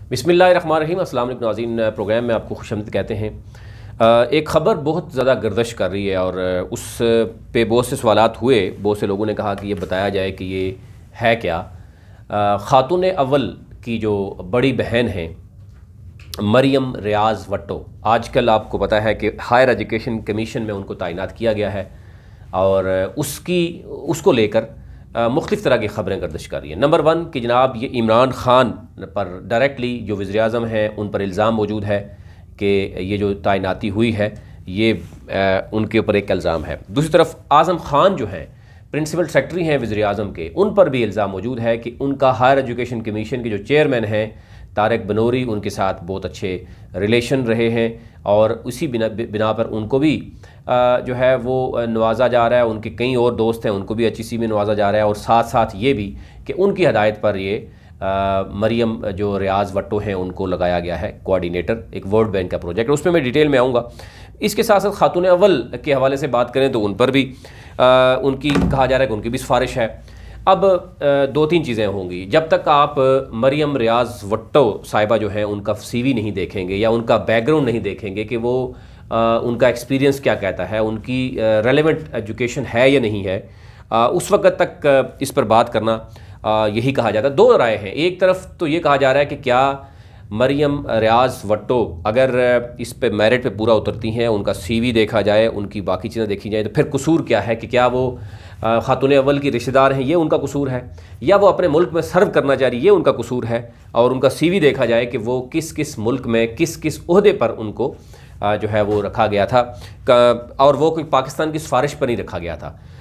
बिस्मिल्लाहिर्रहमानिर्रहीम। अस्सलाम वालेकुम नाज़रीन, प्रोग्राम में आपको खुशामदीद कहते हैं। एक ख़बर बहुत ज़्यादा गर्दिश कर रही है और उस पे बहुत से सवालात हुए। बहुत से लोगों ने कहा कि ये बताया जाए कि ये है क्या। ख़ातून अव्वल की जो बड़ी बहन हैं मरियम रियाज वट्टो, आजकल आपको पता है कि हायर एजुकेशन कमीशन में उनको तैनात किया गया है और उसको लेकर मुख्तलिफ़ तरह की ख़बरें गर्दिश कर रही हैं। नंबर 1 कि जनाब ये इमरान ख़ान पर डायरेक्टली जो वज़ीर आज़म हैं उन पर इल्ज़ाम मौजूद है कि ये जो तैनाती हुई है ये उनके ऊपर एक इल्ज़ाम है। दूसरी तरफ आज़म ख़ान जो हैं प्रिंसिपल सेक्रेटरी हैं वज़ीर आज़म के, उन पर भी इल्ज़ाम मौजूद है कि उनका हायर एजुकेशन कमीशन के जो चेयरमैन हैं तारिक बनूरी, उनके साथ बहुत अच्छे रिलेशन रहे हैं और उसी बिना पर उनको भी जो है वो नवाजा जा रहा है। उनके कई और दोस्त हैं, उनको भी HEC में नवाजा जा रहा है और साथ साथ ये भी कि उनकी हदायत पर ये मरियम जो रियाज वट्टो हैं उनको लगाया गया है कोऑर्डिनेटर, एक वर्ल्ड बैंक का प्रोजेक्ट है, उसमें मैं डिटेल में आऊँगा। इसके साथ साथ खातून अव्वल के हवाले से बात करें तो उन पर भी उनकी कहा जा रहा है कि उनकी भी सिफारिश है। अब 2-3 चीज़ें होंगी। जब तक आप मरियम रियाज वट्टो साहिबा जो है उनका CV नहीं देखेंगे या उनका बैकग्राउंड नहीं देखेंगे कि वो उनका एक्सपीरियंस क्या कहता है, उनकी रेलेवेंट एजुकेशन है या नहीं है, उस वक्त तक इस पर बात करना यही कहा जाता है। 2 राय हैं। एक तरफ तो ये कहा जा रहा है कि क्या मरियम रियाज वट्टो अगर इस पे मेरिट पे पूरा उतरती हैं, उनका CV देखा जाए, उनकी बाकी चीज़ें देखी जाए, तो फिर कसूर क्या है कि क्या वो खातून अव्वल की रिश्तेदार हैं, ये उनका कसूर है, या वो अपने मुल्क में सर्व करना चाह रही, ये उनका कसूर है। और उनका CV देखा जाए कि वो किस किस मुल्क में किस किस ओहदे पर उनको जो है वो रखा गया था और वो कोई पाकिस्तान की सिफारिश पर नहीं रखा गया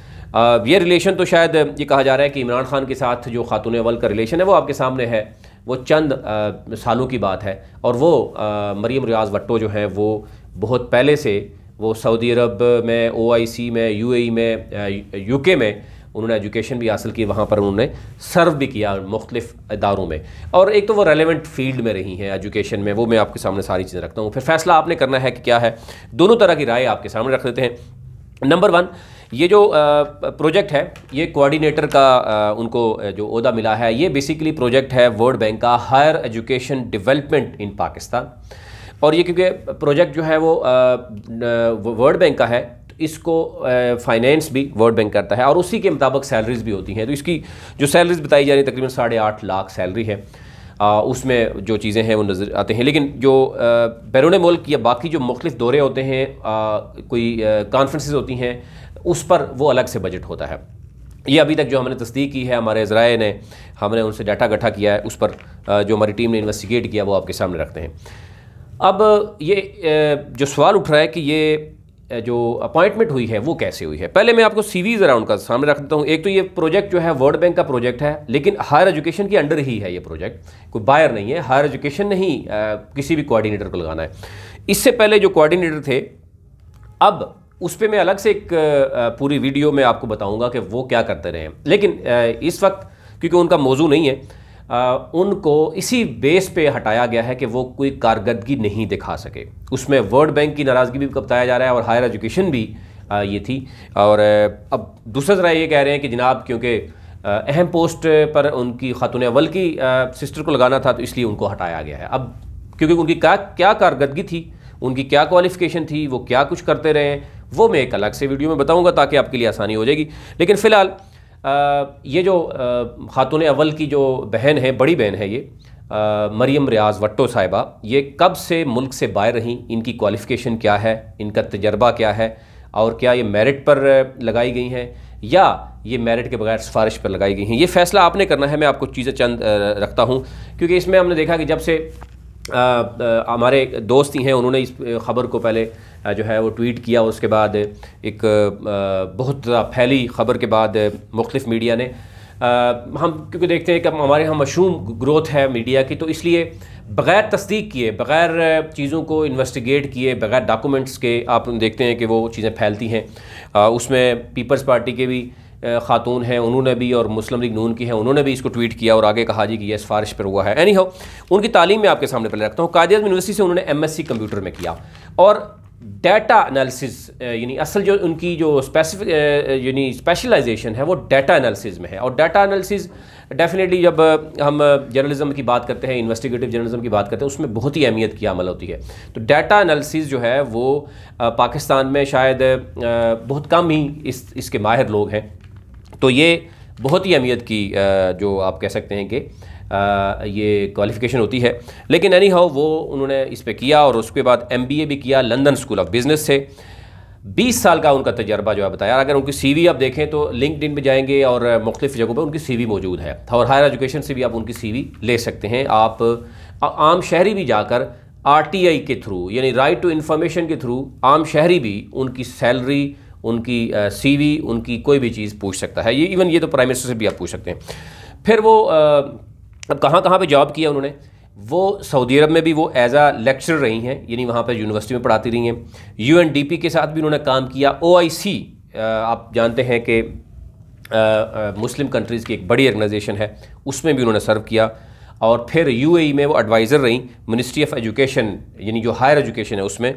था। ये रिलेशन तो शायद ये कहा जा रहा है कि इमरान ख़ान के साथ जो खातून अव्वल का रिलेशन है वो आपके सामने है, वो चंद सालों की बात है। और वो मरियम रियाज वट्टो जो है वो बहुत पहले से वो सऊदी अरब में, OIC में, UAE में, UK में उन्होंने एजुकेशन भी हासिल की, वहाँ पर उन्होंने सर्व भी किया मुख्तलिफ़ इदारों में। और एक तो वो रेलेवेंट फील्ड में रही हैं एजुकेशन में, वो मैं आपके सामने सारी चीज़ें रखता हूँ। फिर फैसला आपने करना है कि क्या है। दोनों तरह की राय आपके सामने रख देते हैं। नंबर 1, ये जो प्रोजेक्ट है ये कोऑर्डिनेटर का उनको जो ओहदा मिला है, ये बेसिकली प्रोजेक्ट है वर्ल्ड बैंक का higher education development in Pakistan. और ये क्योंकि प्रोजेक्ट जो है वो वर्ल्ड बैंक का है, इसको फाइनेंस भी वर्ल्ड बैंक करता है और उसी के मुताबिक सैलरीज भी होती हैं। तो इसकी जो सैलरीज बताई जा रही है तकरीबन 8.5 लाख सैलरी है। उसमें जो चीज़ें हैं वो नज़र आते हैं, लेकिन जो बैरून मुल्क या बाकी जो मुख्तलिफ दौरे होते हैं, कोई कॉन्फ्रेंसेस होती हैं, उस पर वो अलग से बजट होता है। ये अभी तक जो हमने तस्दीक की है, हमारे ज़राए ने, हमने उनसे डाटा इकट्ठा किया है, उस पर जो हमारी टीम ने इन्वेस्टिगेट किया वो आपके सामने रखते हैं। अब ये जो सवाल उठ रहा है कि ये जो अपॉइंटमेंट हुई है वो कैसे हुई है। पहले मैं आपको CV ज़रा उनका सामने रख देता हूँ। एक तो ये प्रोजेक्ट जो है वर्ल्ड बैंक का प्रोजेक्ट है, लेकिन हायर एजुकेशन के अंडर ही है ये प्रोजेक्ट, कोई बायर नहीं है। हायर एजुकेशन ने ही किसी भी कोऑर्डिनेटर को लगाना है। इससे पहले जो कोऑर्डिनेटर थे, अब उस पर मैं अलग से एक पूरी वीडियो में आपको बताऊँगा कि वो क्या करते रहे। लेकिन इस वक्त क्योंकि उनका मौजू नहीं है, उनको इसी बेस पे हटाया गया है कि वो कोई कारकर्दगी नहीं दिखा सके। उसमें वर्ल्ड बैंक की नाराज़गी भी बताया जा रहा है और हायर एजुकेशन भी ये थी। और अब दूसरा ज़रा ये कह रहे हैं कि जनाब क्योंकि अहम पोस्ट पर उनकी खातून अव्वल की सिस्टर को लगाना था तो इसलिए उनको हटाया गया है। अब क्योंकि उनकी क्या कारकर्दगी थी, उनकी क्या क्वालिफ़िकेशन थी, वो क्या कुछ करते रहे, वो मैं एक अलग से वीडियो में बताऊँगा ताकि आपके लिए आसानी हो जाएगी। लेकिन फ़िलहाल ये जो खातून अव्वल की जो बहन है, बड़ी बहन है ये मरियम रियाज वट्टो साहिबा, ये कब से मुल्क से बाहर रहीं, इनकी क्वालिफ़िकेशन क्या है, इनका तजर्बा क्या है, और क्या ये मेरिट पर लगाई गई हैं या ये मेरिट के बगैर सिफारिश पर लगाई गई हैं, ये फ़ैसला आपने करना है। मैं आपको चीज़ें चंद रखता हूँ क्योंकि इसमें हमने देखा कि जब से हमारे दोस्त ही हैं उन्होंने इस ख़बर को पहले जो है वो ट्वीट किया, उसके बाद एक बहुत फैली ख़बर के बाद मुख्तलिफ मीडिया ने हम क्योंकि देखते हैं कि हमारे यहाँ मशरूम ग्रोथ है मीडिया की, तो इसलिए बग़ैर तस्दीक किए, बग़ैर चीज़ों को इन्वेस्टिगेट किए, बग़ैर डॉक्यूमेंट्स के आप देखते हैं कि वो चीज़ें फैलती हैं। उसमें पीपल्स पार्टी के भी ख़ातून हैं, उन्होंने भी, और मुस्लिम लीग नून की हैं, उन्होंने भी इसको ट्वीट किया और आगे कहा जी कि यह सिफारिश पर हुआ है। एनी हाउ, उनकी तालीम में आपके सामने पहले रखता हूँ। कायदे-ए-आज़म यूनिवर्सिटी से उन्होंने MSc कंप्यूटर में किया और डाटा एनालिसिस यानी असल जो उनकी जो स्पेसिफिक यानी स्पेशलाइजेशन है वो डाटा एनालिसिस में है। और डाटा एनालिसिस डेफिनेटली जब हम जर्नलिज्म की बात करते हैं, इन्वेस्टिगेटिव जर्नलिज्म की बात करते हैं, उसमें बहुत ही अहमियत की अमल होती है। तो डाटा एनालिसिस जो है वो पाकिस्तान में शायद बहुत कम ही इसके माहिर लोग हैं। तो ये बहुत ही अहमियत की जो आप कह सकते हैं कि ये क्वालिफ़िकेशन होती है। लेकिन एनी हाउ वो उन्होंने इस पे किया और उसके बाद MBA भी किया लंदन स्कूल ऑफ बिज़नेस से। 20 साल का उनका तजर्बा जो है बताया। अगर उनकी CV आप देखें तो लिंक्डइन पे जाएंगे और मुख्तलिफ़ जगहों पे उनकी CV मौजूद है। और हायर एजुकेशन से भी आप उनकी CV ले सकते हैं। आप आम शहरी भी जाकर RTI के थ्रू यानी राइट टू इन्फॉर्मेशन के थ्रू आम शहरी भी उनकी सैलरी, उनकी CV, उनकी कोई भी चीज़ पूछ सकता है। ये इवन ये तो प्राइम मिनिस्टर से भी आप पूछ सकते हैं। फिर वो अब कहाँ पे जॉब किया उन्होंने, वो सऊदी अरब में भी वो एज आ लेक्चरर रही हैं, यानी वहाँ पर यूनिवर्सिटी में पढ़ाती रही हैं। UNDP के साथ भी उन्होंने काम किया। OIC आप जानते हैं कि मुस्लिम कंट्रीज़ की एक बड़ी ऑर्गेनाइजेशन है, उसमें भी उन्होंने सर्व किया। और फिर UAE में वो एडवाइज़र रहीं, मिनिस्ट्री ऑफ एजुकेशन यानी जो हायर एजुकेशन है उसमें।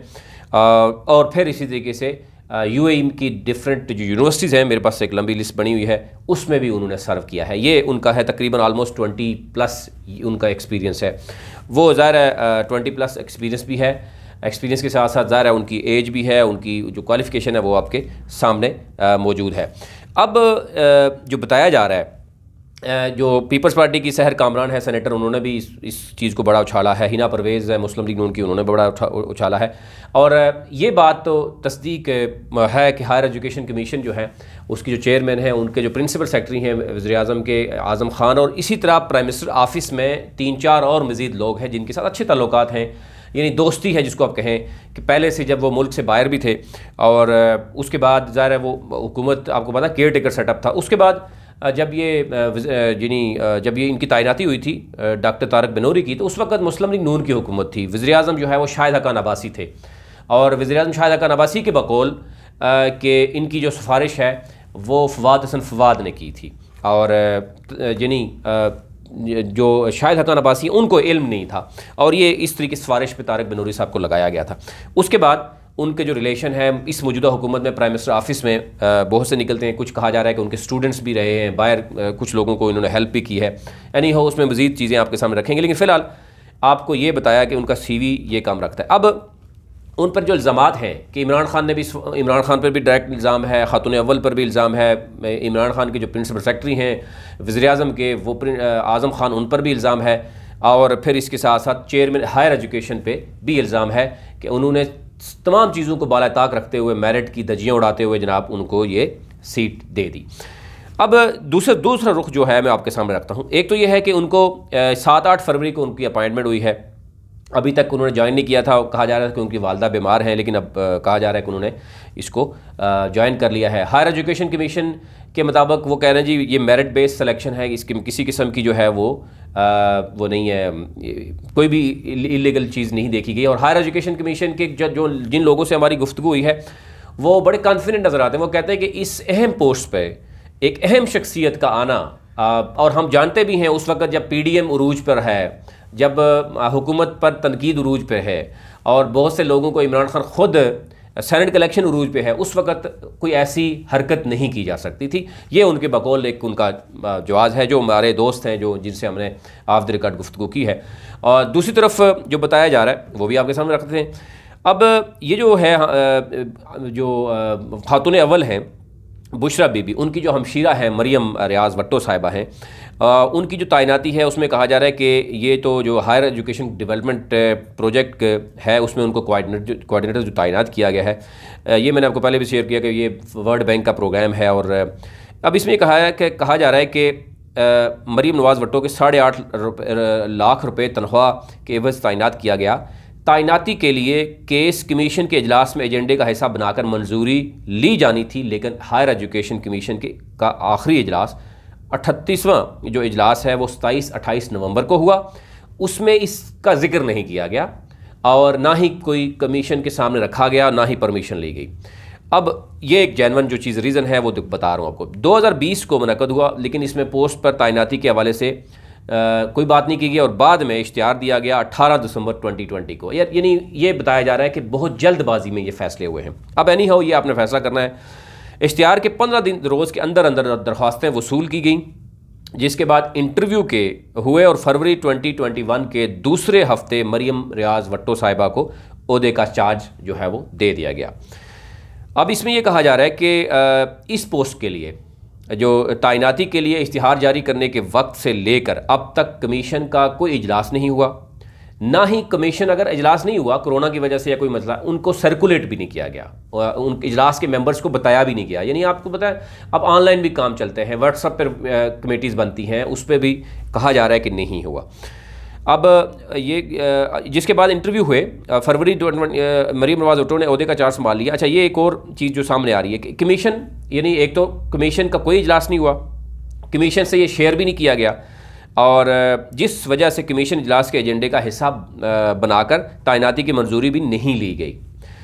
और फिर इसी तरीके से UAE की डिफरेंट जो यूनिवर्सिटीज़ हैं, मेरे पास एक लंबी लिस्ट बनी हुई है, उसमें भी उन्होंने सर्व किया है। ये उनका है तकरीबन ऑलमोस्ट 20+ उनका एक्सपीरियंस है। वो ज़ाहिर है 20+ एक्सपीरियंस भी है, एक्सपीरियंस के साथ साथ ज़ाहिर है उनकी एज भी है, उनकी जो क्वालिफ़िकेशन है वो आपके सामने मौजूद है। अब जो बताया जा रहा है, जो पीपल्स पार्टी की सहर कामरान है सेनेटर, उन्होंने भी इस चीज़ को बड़ा उछाला है। हिना परवेज़ है मुस्लिम लीग नून की, उन्होंने बड़ा उछाला है। और ये बात तो तस्दीक है कि हायर एजुकेशन कमीशन जो है उसकी जो चेयरमैन है, उनके जो प्रिंसिपल सेक्रेटरी हैं वज़ीर-ए-आज़म के आज़म खान, और इसी तरह प्राइम मिनिस्टर ऑफिस में 3-4 और मज़ीद लोग हैं जिनके साथ अच्छे ताल्लुकात हैं, यानी दोस्ती है जिसको आप कहें कि पहले से जब वो मुल्क से बाहर भी थे। और उसके बाद ज़ाहिर है वो हुकूमत, आपको पता केयर टेकर सेटअप था। उसके बाद जब ये इनकी तैनाती हुई थी डॉक्टर तारक बिनोरी की, तो उस वक्त मुस्लिम लीग नून की हुकूमत थी। वज़ीर-ए-आज़म जो है वो शाहिद हक़ान अब्बासी थे। और वज़ीर-ए-आज़म शाहिद हक़ान अब्बासी के बकौल कि इनकी जो सिफारिश है वो फवाद हसन फवाद ने की थी। और जो शाहिद हक़ान अब्बासी उनको इल्म नहीं था, और ये इस तरीके की सिफारिश पे तारक बिनोरी साहब को लगाया गया था। उसके बाद उनके जो रिलेशन है इस मौजूदा हुकूमत में प्राइम मिनिस्टर ऑफिस में बहुत से निकलते हैं। कुछ कहा जा रहा है कि उनके स्टूडेंट्स भी रहे हैं बाहर, कुछ लोगों को इन्होंने हेल्प भी की है। एनी हो उसमें मज़ीद चीज़ें आपके सामने रखेंगे, लेकिन फ़िलहाल आपको ये बताया कि उनका CV ये काम रखता है। अब उन पर जो इल्ज़ामात हैं कि इमरान खान पर भी डायरेक्ट इल्ज़ाम है, खातून अव्वल पर भी इल्ज़ाम है, इमरान खान के जो प्रिंसिपल सेक्रेटरी हैं वज़ीर-ए-आज़म के वो आज़म खान, उन पर भी इल्ज़ाम है। और फिर इसके साथ साथ चेयरमैन हायर एजुकेशन पे भी इल्ज़ाम है कि उन्होंने तमाम चीज़ों को बाला ताक रखते हुए, मेरिट की धज्जियाँ उड़ाते हुए जनाब उनको ये सीट दे दी। अब दूसरा रुख जो है मैं आपके सामने रखता हूँ। एक तो ये है कि उनको 7-8 फरवरी को उनकी अपॉइंटमेंट हुई है, अभी तक उन्होंने ज्वाइन नहीं किया था। कहा जा रहा था कि उनकी वालदा बीमार हैं, लेकिन अब कहा जा रहा है कि उन्होंने इसको ज्वाइन कर लिया है। हायर एजुकेशन कमीशन के मुताबिक वो कह रहे हैं जी ये मेरिट बेस्ड सिलेक्शन है, इसकी किसी किस्म की जो है वो नहीं है, कोई भी इलीगल चीज़ नहीं देखी गई। और हायर एजुकेशन कमीशन के जो जिन लोगों से हमारी गुफ्तगू हुई है वो बड़े कॉन्फिडेंट नज़र आते हैं। वो कहते हैं कि इस अहम पोस्ट पे एक अहम शख्सियत का आना, और हम जानते भी हैं उस वक्त जब PDM उरूज पर है, जब हुकूमत पर तनकीद उरूज पर है, और बहुत से लोगों को इमरान खान ख़ुद सेनेट का इलेक्शन उरूज पे है, उस वक्त कोई ऐसी हरकत नहीं की जा सकती थी। ये उनके बकौल एक उनका जवाज़ है, जो हमारे दोस्त हैं जो जिनसे हमने ऑफ द रिकॉर्ड गुफ्तगू की है। और दूसरी तरफ जो बताया जा रहा है वो भी आपके सामने रखते हैं। अब ये जो है जो खातून अव्वल हैं बुशरा बीबी, उनकी जो हमशीरा है मरियम रियाज watto साहिबा हैं, उनकी जो तैनाती है उसमें कहा जा रहा है कि ये तो जो हायर एजुकेशन डेवलपमेंट प्रोजेक्ट है उसमें उनको कोऑर्डिनेटर जो तैनात किया गया है। ये मैंने आपको पहले भी शेयर किया कि ये वर्ल्ड बैंक का प्रोग्राम है। और अब इसमें कहा जा रहा है कि मरियम नवाज़ watto के 8.5 लाख रुपये तनख्वाह के एवज़ तैनात किया गया। तैनाती के लिए केस कमीशन के इजलास में एजेंडे का हिस्सा बनाकर मंजूरी ली जानी थी, लेकिन हायर एजुकेशन कमीशन का आखिरी इजलास 38वां जो इजलास है वो 27-28 नवंबर को हुआ। उसमें इसका जिक्र नहीं किया गया और ना ही कोई कमीशन के सामने रखा गया, ना ही परमिशन ली गई। अब ये एक जेन्युइन जो रीज़न है वो बता रहा हूँ आपको। 2020 को मुनक़द हुआ, लेकिन इसमें पोस्ट पर तैनाती के हवाले से कोई बात नहीं की गई और बाद में इश्तिहार दिया गया 18 दिसंबर 2020 को। यानी ये बताया जा रहा है कि बहुत जल्दबाजी में ये फैसले हुए हैं। अब एनी हाउ ये आपने फैसला करना है। इश्तिहार के 15 रोज़ के अंदर अंदर दरख्वास्तें वसूल की गई, जिसके बाद इंटरव्यू के हुए और फरवरी 2021 के दूसरे हफ्ते मरियम रियाज वट्टो साहिबा को ओहदे का चार्ज जो है वो दे दिया गया। अब इसमें यह कहा जा रहा है कि इस पोस्ट के लिए जो ताइनाती के लिए इश्तिहार जारी करने के वक्त से लेकर अब तक कमीशन का कोई इजलास नहीं हुआ, ना ही कमीशन अगर इजलास नहीं हुआ कोरोना की वजह से या कोई मसला, उनको सर्कुलेट भी नहीं किया गया, उन इजलास के मेंबर्स को बताया भी नहीं गया। यानी आपको पता है अब ऑनलाइन भी काम चलते हैं, व्हाट्सएप पर कमेटीज़ बनती हैं, उस पर भी कहा जा रहा है कि नहीं हुआ। अब ये जिसके बाद इंटरव्यू हुए फरवरी मरियम रियाज वट्टो ने ओहदे का चार्ज संभाल लिया। अच्छा, ये एक और चीज़ जो सामने आ रही है कि कमीशन, यानी एक तो कमीशन का कोई इजलास नहीं हुआ, कमीशन से ये शेयर भी नहीं किया गया, और जिस वजह से कमीशन इजलास के एजेंडे का हिस्सा बनाकर ताइनाती की मंजूरी भी नहीं ली गई।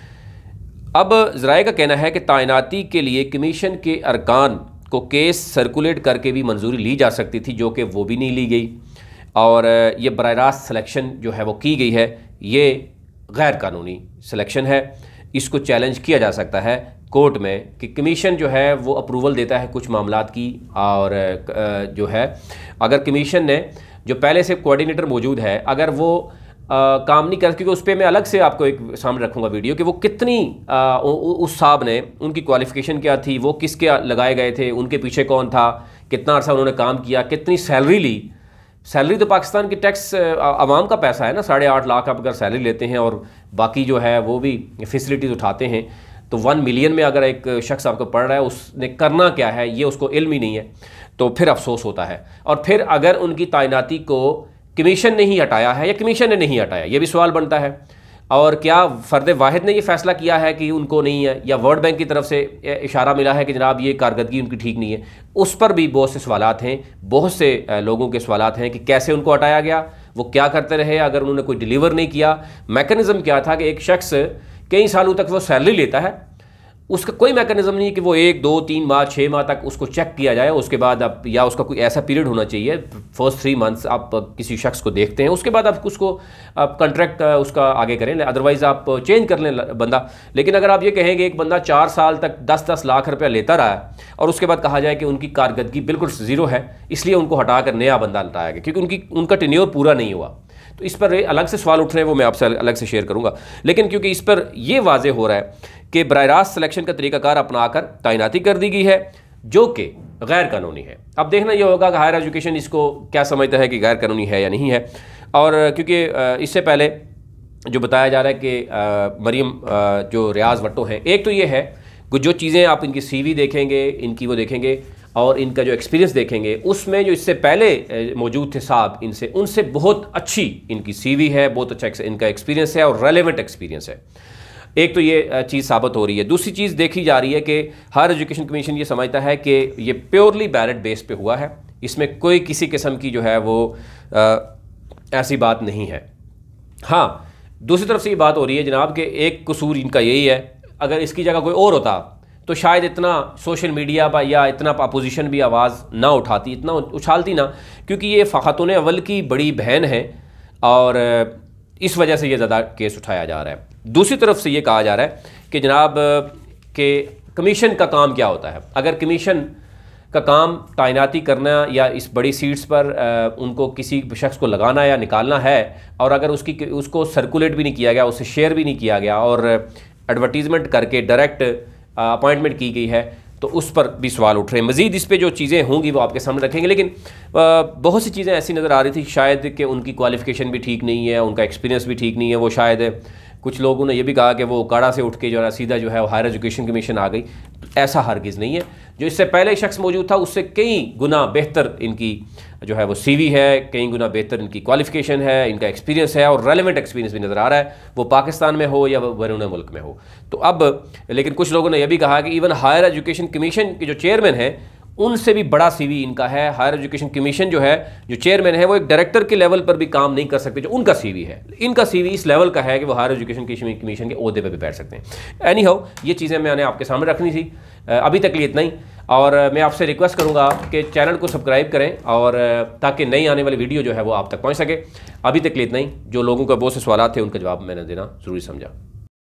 अब ज़राए का कहना है कि ताइनाती के लिए कमीशन के अरकान को केस सर्कुलेट करके भी मंजूरी ली जा सकती थी, जो कि वो भी नहीं ली गई, और ये बराह रास्त सिलेक्शन जो है वो की गई है, ये गैर कानूनी सिलेक्शन है। इसको चैलेंज किया जा सकता है कोर्ट में कि कमीशन जो है वो अप्रूवल देता है कुछ मामलात की, और जो है अगर कमीशन ने जो पहले से कोऑर्डिनेटर मौजूद है अगर वो काम नहीं कर, क्योंकि उस पर मैं अलग से आपको एक सामने रखूँगा वीडियो कि वो कितनी उस साहब ने, उनकी क्वालिफ़िकेशन क्या थी, वो किसके लगाए गए थे, उनके पीछे कौन था, कितना अर्सा उन्होंने काम किया, कितनी सैलरी ली। सैलरी तो पाकिस्तान की टैक्स आवाम का पैसा है ना, 8.5 लाख आप अगर सैलरी लेते हैं और बाकी जो है वो भी फैसिलिटीज़ उठाते हैं, तो 1 मिलियन में अगर एक शख्स आपको पढ़ रहा है उसने करना क्या है ये उसको इल्म ही नहीं है, तो फिर अफसोस होता है। और फिर अगर उनकी ताइनाती को कमीशन ने ही हटाया है या कमीशन ने नहीं हटाया, ये भी सवाल बनता है। और क्या फ़र्द वाहिद ने ये फ़ैसला किया है कि उनको नहीं है, या वर्ल्ड बैंक की तरफ से इशारा मिला है कि जनाब ये कारकर्दगी उनकी ठीक नहीं है। उस पर भी बहुत से सवालात हैं, बहुत से लोगों के सवालात हैं कि कैसे उनको हटाया गया, वो क्या करते रहे, अगर उन्होंने कोई डिलीवर नहीं किया, मैकेनिज़्म क्या था कि एक शख्स कई सालों तक वो सैलरी लेता है, उसका कोई मैकेनिज़्म नहीं कि वो 1, 2, 3 माह 6 माह तक उसको चेक किया जाए, उसके बाद आप, या उसका कोई ऐसा पीरियड होना चाहिए, फर्स्ट 3 मंथ्स आप किसी शख्स को देखते हैं, उसके बाद आप उसको आप कॉन्ट्रैक्ट उसका आगे करें, अदरवाइज़ आप चेंज कर लें बंदा। लेकिन अगर आप ये कहेंगे एक बंदा 4 साल तक 10-10 लाख रुपया लेता रहा है और उसके बाद कहा जाए कि उनकी कारकर्दगी बिल्कुल ज़ीरो है, इसलिए उनको हटाकर नया बंदा लटाया गया क्योंकि उनका टेन्योर पूरा नहीं हुआ, तो इस पर अलग से सवाल उठ रहे हैं, वो मैं आपसे अलग से शेयर करूंगा। लेकिन क्योंकि इस पर यह वाज़ेह हो रहा है कि बराह रास्त सिलेक्शन का तरीक़ाकार अपनाकर ताइनाती कर दी गई है जो कि गैर कानूनी है। अब देखना यह होगा कि हायर एजुकेशन इसको क्या समझता है कि गैर कानूनी है या नहीं है। और क्योंकि इससे पहले जो बताया जा रहा है कि मरियम जो रियाज वट्टो हैं, एक तो ये है कि जो चीज़ें आप इनकी CV देखेंगे, इनकी वो देखेंगे और इनका जो एक्सपीरियंस देखेंगे, उसमें जो इससे पहले मौजूद थे साहब उनसे बहुत अच्छी इनकी CV है, बहुत अच्छा इनका एक्सपीरियंस है और रेलेवेंट एक्सपीरियंस है। एक तो ये चीज़ साबित हो रही है। दूसरी चीज़ देखी जा रही है कि हायर एजुकेशन कमीशन ये समझता है कि ये प्योरली बैलेट बेस पे हुआ है, इसमें कोई किसी किस्म की जो है वो ऐसी बात नहीं है। हाँ, दूसरी तरफ से ये बात हो रही है जनाब कि एक कसूर इनका यही है, अगर इसकी जगह कोई और होता तो शायद इतना सोशल मीडिया पर या इतना अपोजिशन भी आवाज़ ना उठाती, इतना उछालती ना, क्योंकि ये ख़ातून अव्वल की बड़ी बहन है और इस वजह से ये ज़्यादा केस उठाया जा रहा है। दूसरी तरफ से ये कहा जा रहा है कि जनाब के कमीशन का काम क्या होता है। अगर कमीशन का काम ताइनाती करना या इस बड़ी सीट्स पर उनको किसी शख्स को लगाना या निकालना है, और अगर उसको सर्कुलेट भी नहीं किया गया, उससे शेयर भी नहीं किया गया और एडवर्टीज़मेंट करके डायरेक्ट अपॉइंटमेंट की गई है, तो उस पर भी सवाल उठ रहे हैं। मज़ीद इस पे जो चीज़ें होंगी वो आपके सामने रखेंगे। लेकिन बहुत सी चीज़ें ऐसी नज़र आ रही थी शायद कि उनकी क्वालिफ़िकेशन भी ठीक नहीं है, उनका एक्सपीरियंस भी ठीक नहीं है। वो शायद कुछ लोगों ने यह भी कहा कि वो काड़ा से उठ के जो है सीधा जो है वो हायर एजुकेशन कमीशन आ गई। ऐसा हरगिज़ नहीं है। जो इससे पहले शख्स मौजूद था उससे कई गुना बेहतर इनकी जो है वो CV है, कई गुना बेहतर इनकी क्वालिफ़िकेशन है, इनका एक्सपीरियंस है और रेलेवेंट एक्सपीरियंस भी नज़र आ रहा है, वो पाकिस्तान में हो या बैरून मुल्क में हो। तो अब लेकिन कुछ लोगों ने यह भी कहा कि इवन हायर एजुकेशन कमीशन के जो चेयरमैन हैं उनसे भी बड़ा CV इनका है। हायर एजुकेशन कमीशन जो है, जो चेयरमैन है, वो एक डायरेक्टर के लेवल पर भी काम नहीं कर सकते जो उनका CV है। इनका CV इस लेवल का है कि वो हायर एजुकेशन कमीशन के ओहदे पर भी बैठ सकते हैं। एनी हाउ, ये चीज़ें मैंने आपके सामने रखनी थी। अभी तक लिए इतना ही। और मैं आपसे रिक्वेस्ट करूँगा कि चैनल को सब्सक्राइब करें और ताकि नई आने वाली वीडियो जो है वो आप तक पहुँच सके। अभी तक के लिए इतना ही। जो लोगों के बहुत से सवाल थे उनका जवाब मैंने देना ज़रूरी समझा।